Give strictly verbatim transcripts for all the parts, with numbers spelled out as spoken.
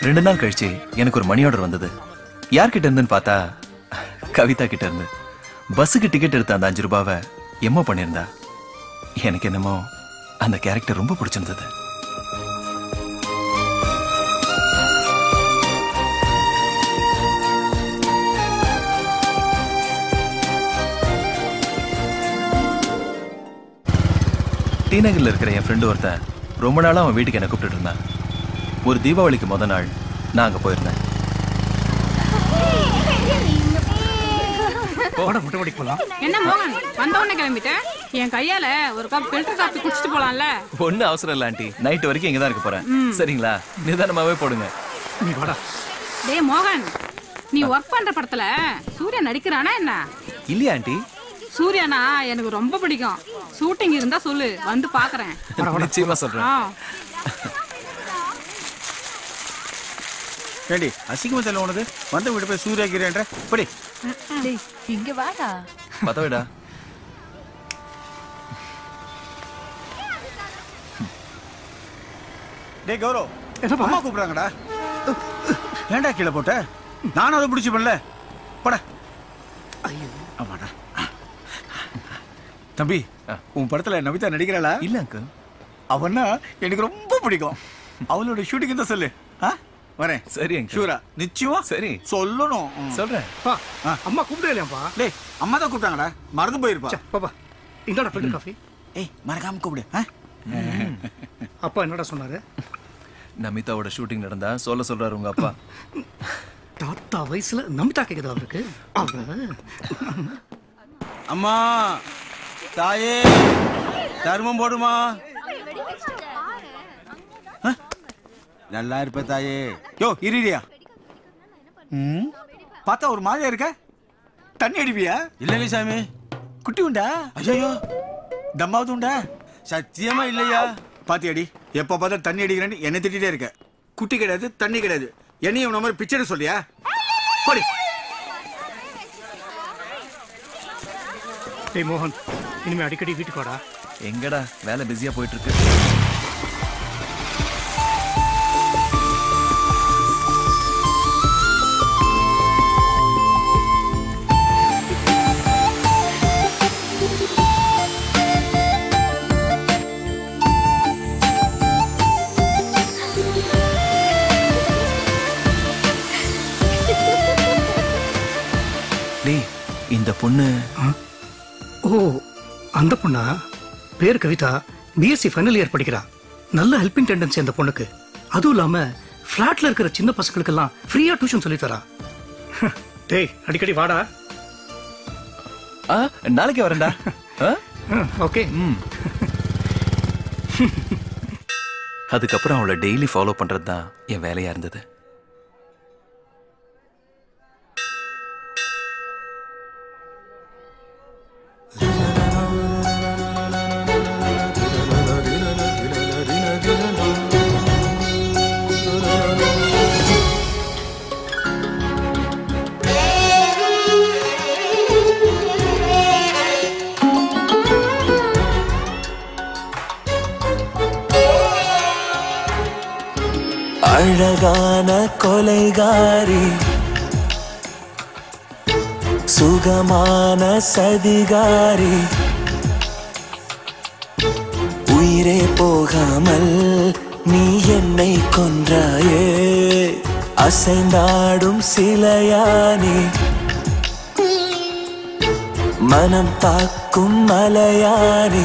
ரெண்டு நாள் கழிச்சு எனக்கு ஒரு மணி ஆர்டர் வந்தது. யார்கிட்ட இருந்துன்னு பார்த்தா கவிதா கிட்ட இருந்து. பஸ்ஸுக்கு டிக்கெட் எடுத்த அந்த அஞ்சு ரூபாவை எம்மோ பண்ணியிருந்தா. எனக்கு என்னமோ அந்த கேரக்டர் ரொம்ப பிடிச்சிருந்தது. டி நகர்ல இருக்கிற என் ஃப்ரெண்டு ஒருத்தன் ரொம்ப நாளா அவன் வீட்டுக்கு என்ன கூப்பிட்டு இருந்தான். ஒரு தீபாவளிக்கு முத நாள் நான் அங்க போயிருந்தேன். என்ன மோகன் வந்த உடனே கிளம்பிட்டேன். என் கையால ஒரு கப் ஃபில்டர் காபி குடிச்சிட்டு போலாம்ல. ஒன்னும் அவசரம் இல்ல ஆண்டி, நைட் வரைக்கும் இங்க தான் இருக்க போறேன். சரிங்களா? நிதானமாவே போடுங்க. டேய் மோகன், நீ ஒர்க் பண்ற படத்துல சூர்யா நடிக்கிறானா என்ன? இல்லையா ஆண்டி? சூர்யானா எனக்கு ரொம்ப பிடிக்கும். ஷூட்டிங் இருந்தா சொல்லு, வந்து பாக்குறேன். நிச்சயமா சொல்றேன். ஏண்டி அசிங்கமா தெரியல உனக்கு? வந்த வீட்டு போய் சூர்யா கீரேன்ற படி. இங்க வாடா. பத்தவேடா. டேய் கௌரவ், அம்மா கூப்பிடுறாங்கடா. ஏன்டா கீழே போட்ட? நானும் அதை பிடிச்சி பண்ணல. போட. ஆமாடா. தம்பி, உன் படத்துல நமிதா நடிக்கிறாளா? இல்ல அங்கிள். அவன்னா எனக்கு ரொம்ப பிடிக்கும். அவளோட ஷூட்டிங் தான் சொல்லு. வரேன். சரி அங்கிள். ஷூரா? நிச்சயமா? சரி சொல்லணும். சொல்றேன். அம்மா கூப்பிடலையாப்பா? டேய் அம்மா தான் கூப்பிட்டாங்கடா, மறந்து போயிருப்பா. பாப்பா இந்தாடா ஃபில்டர் காஃபி. ஏய் மறக்காம கூப்பிடு. அப்பா என்னடா சொன்னாரு? நமிதாவோட ஷூட்டிங் நடந்தா சொல்ல சொல்றாரு உங்க அப்பா. தாத்தா வயசுல நமிதா கேக்குதா அவருக்கு? அம்மா தாயே தர்மம் போடுமா. நல்லா இருப்ப தாயே. யோ இரியா. ம் பார்த்தா ஒரு மாதிரியா இருக்க. தண்ணி அடிப்பியா? இல்லைங்க சாமி. குட்டி உண்டா? ஐயோ தம்மாவது உண்டா? சத்தியமா இல்லையா. பாத்தியாடி, எப்ப பார்த்தா தண்ணி அடிக்கிறேன்னு என்ன திட்டிட்டே இருக்க. குட்டி கிடையாது, தண்ணி கிடையாது. என்னையும் உன மாதிரி பிச்சை சொல்லியா? போடி. டேய் மோகன், இனிமே அடிக்கடி வீட்டுக்கு வாடா. எங்கடா வேலை பிஸியா போயிட்டு இருக்கு. இந்த பொண்ணு. ஓ அந்த பொண்ணா? பேர் கவிதா. பிஎஸ்சி ஃபைனல் இயர் படிக்கிறா. நல்ல ஹெல்பிங் டெண்டன்சி அந்த பொண்ணுக்கு. அதுவும் இல்லாம ஃபிளாட்ல இருக்கிற சின்ன பசங்களுக்கெல்லாம் ஃப்ரீயா டியூஷன் சொல்லி தரா. டேய் அடிக்கடி வாடா. நாளைக்கு வரேன்டா. ஓகே. அதுக்கப்புறம் அவளை டெய்லி ஃபாலோ பண்றது தான் என் வேலையா இருந்தது. அழகான கொலைகாரி, சுகமான சதிகாரி, உயிரே போகாமல் நீ என்னை கொன்றாயே, அசைந்தாடும் சிலையானி, மனம் தாக்கும் மலையானி,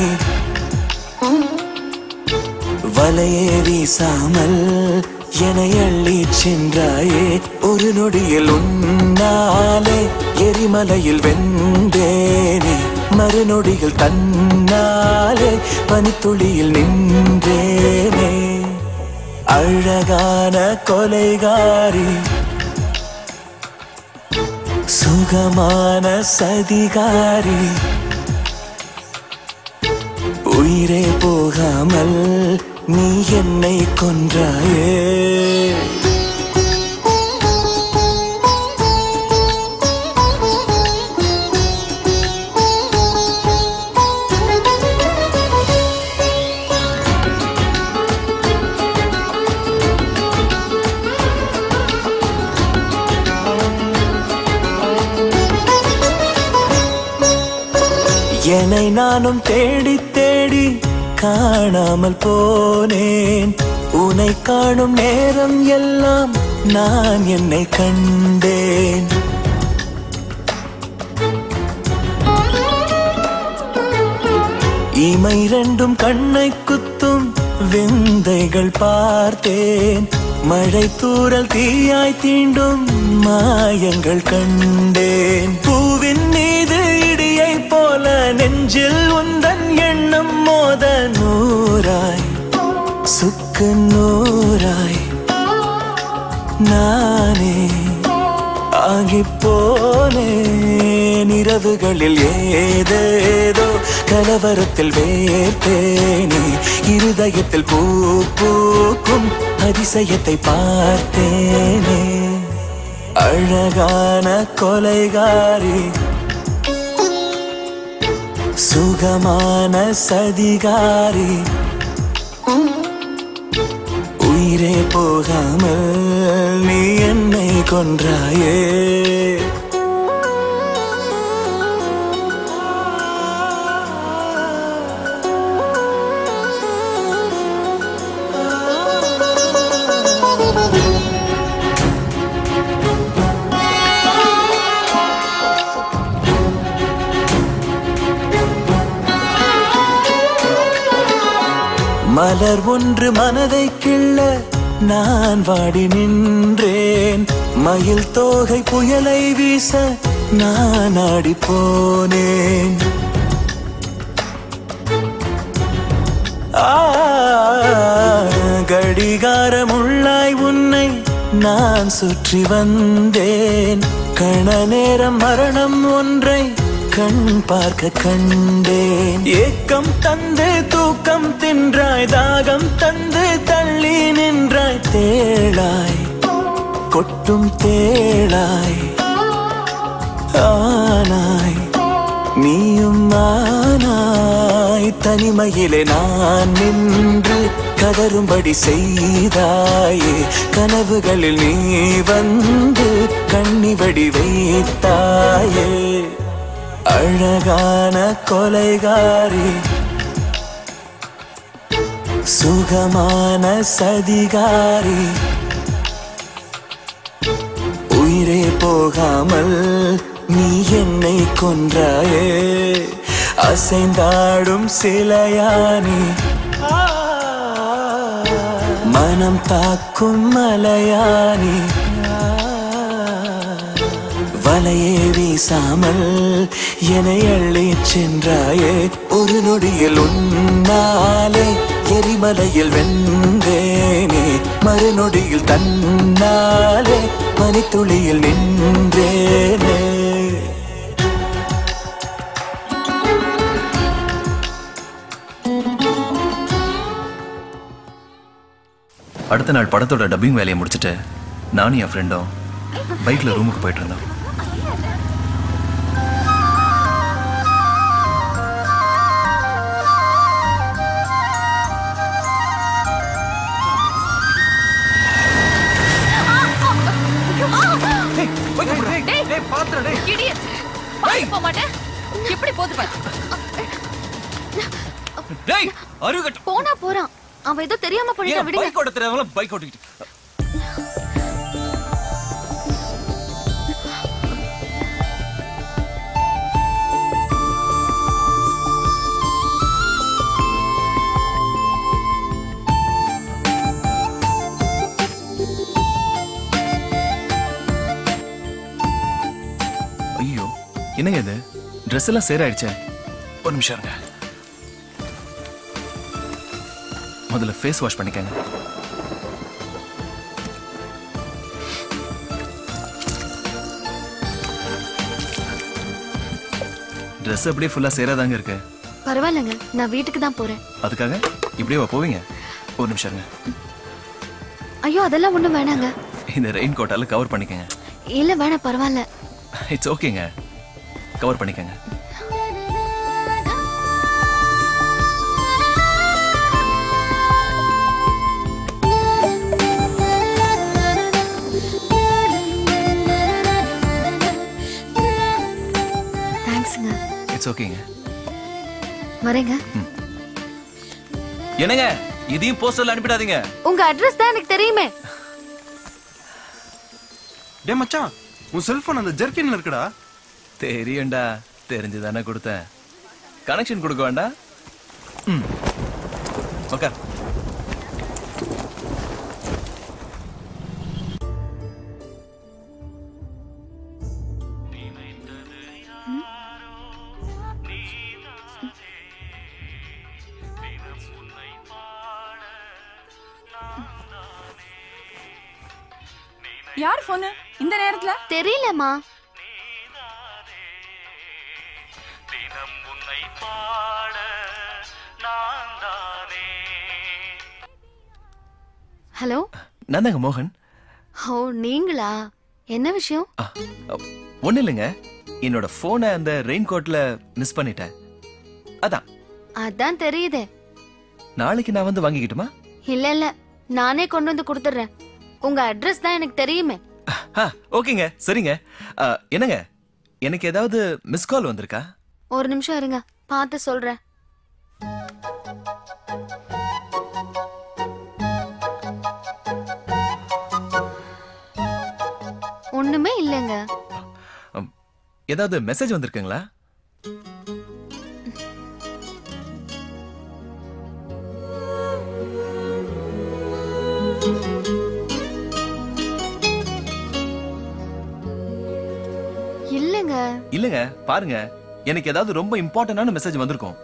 வலையே வீசாமல் என்னை அள்ளி சென்றாயே, ஒரு நொடியில் உன்னாலே எரிமலையில் வெந்தேனே, மறுநொடியில் தன்னாலே பனித்துளியில் நின்றேனே. அழகான கொலைகாரி, சுகமான சதிகாரி, உயிரே போகாமல் நீ என்னை கொன்றாயே. என்னை நானும் தேடி தேடி காணாமல் போனேன். உன்னை காணும் நேரம் எல்லாம் நான் என்னை கண்டேன். இமை ரெண்டும் கண்ணை குத்தும் விந்தைகள் பார்த்தேன். மழை தூறல் தீயாய் தீண்டும் மாயங்கள் கண்டேன். பூவின் மீது இடியை போல நெஞ்சில் உந்தன் எண்ணம் மோத நூறாய் சுக்கு நூறாய் நானே ஆகி போனேன். இரவுகளில் ஏதேதோ கலவரத்தில் வேர்த்தேனே. இருதயத்தில் பூ பூக்கும் அதிசயத்தை பார்த்தேனே. அழகான கொலைகாரி, சுகமான சதிகாரி, உயிரே போகாமல் நீ என்னை கொன்றாயே. மலர் ஒன்று மனதை கிள்ள நான் வாடி நின்றேன். மயில் தோகை புயலை வீச நான் ஆடி போனேன். கடிகாரம் உள்ளாய் உன்னை நான் சுற்றி வந்தேன். கண நேரம் மரணம் ஒன்றை கண் பார்க்க கண்டேன். ஏக்கம் தந்து தூக்கம் தின்றாய், தாகம் தந்து தள்ளி நின்றாய். தேளாய் கொட்டும் தேளாய் ஆனாய் நீயும் ஆனாய். தனிமையிலே நான் நின்று கதரும்படி செய்தாயே. கனவுகளில் நீ வந்து கண்ணிவடி வைத்தாயே. அழகான கொலைகாரி, சுகமான சதிகாரி, உயிரே போகாமல் நீ என்னை கொன்றாயே. அசைந்தாடும் சிலையானி, மனம் தாக்கும் மலையானி, வலையே வீசாமல் என்னை அள்ளி சென்றாயே. ஒரு நொடியில் உன்னாலே எரிமலையில் வென்றேனே. மறுநொடியில் தன்னாலே மணித்துளியில் நின்றேனே. அடுத்த நாள் படத்தோட டப்பிங் வேலையை முடிச்சுட்டு நானும் என் ஃப்ரெண்டும் பைக்ல ரூமுக்கு போயிட்டு இருந்தோம். போனா போறான். அவன் ஏதோ தெரியாம பண்ணிட்டான். விடுங்க. பைக் ஓட்ட தெரியாதவங்கள பைக் ஓட்டிக்கிட்டு. ஐயோ, என்னங்க இது? ட்ரெஸ் எல்லாம் சேர் ஆயிடுச்சே. ஒரு நிமிஷம் இருங்க. முதல்ல ஃபேஸ் வாஷ் பண்ணிக்கங்க. ட்ரெஸ் அப்படியே ஃபுல்லா சேராதாங்க இருக்கு. பரவாயில்லைங்க, நான் வீட்டுக்கு தான் போறேன். அதுக்காக இப்படியே போவீங்க? ஒரு நிமிஷம் இருங்க. ஐயோ, அதெல்லாம் ஒண்ணும் வேணாங்க. இந்த ரெயின் கோட்டால கவர் பண்ணிக்கங்க. இல்ல வேணாம், பரவாயில்ல. இட்ஸ் ஓகேங்க, கவர் பண்ணிக்கங்க. தேங்க்ஸ்ங்க. இட்ஸ் ஓகேங்க. வரேங்க. என்னங்க இதையும் போஸ்டர்ல அனுப்பிடாதீங்க. உங்க அட்ரஸ் தான் எனக்கு தெரியுமே. டேய் மச்சான், உன் செல்போன் அந்த ஜெர்கின்ல இருக்குடா. தெரியும்டா, தெரிஞ்சுதானே கொடுத்தேன். கனெக்ஷன் கொடுக்க வேண்டாம். ம் ஓகே. யார் போன் இந்த நேரத்துல? தெரியலமா. ஹலோ, நான் தாங்க மோகன். ஓ நீங்களா? என்ன விஷயம்? ஒண்ணு இல்லைங்க, என்னோட போனை அந்த ரெயின் கோட்ல மிஸ் பண்ணிட்டேன். அதான். அதான் தெரியுதே. நாளைக்கு நான் வந்து வாங்கிக்கிட்டுமா? இல்ல இல்ல, நானே கொண்டு வந்து கொடுத்துறேன். உங்க அட்ரஸ் தான் எனக்கு தெரியுமே. ஓகேங்க, சரிங்க. என்னங்க, எனக்கு ஏதாவது மிஸ் கால் வந்திருக்கா? ஒரு நிமிஷம் இருங்க, பார்த்து சொல்றேன். ஒண்ணுமே இல்லைங்க. ஏதாவது மெசேஜ் வந்திருக்குங்களா? இல்லங்க. இல்லங்க, பாருங்க, எனக்கு ஏதாவது ரொம்ப இம்பார்ட்டன்டான மெசேஜ் வந்திருக்கும்.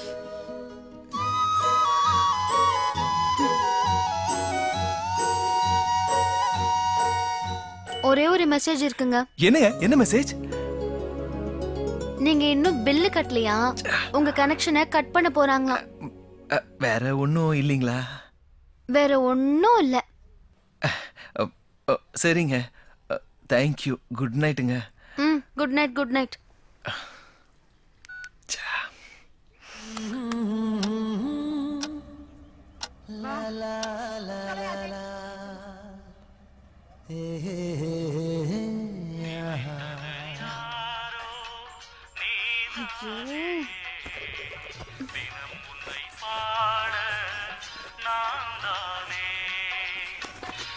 ஒரே ஒரு மெசேஜ் இருக்குங்க. என்னங்க, என்ன மெசேஜ்? நீங்க இன்னும் பில்லு கட்டலையா? உங்க கனெக்ஷனை கட் பண்ண போறாங்களாம். வேற ஒன்னும் இல்லீங்களா? வேற ஒன்னும் இல்ல. சரிங்க, தேங்க்யூ. குட் நைட்டுங்க. ம், குட் நைட். Good night.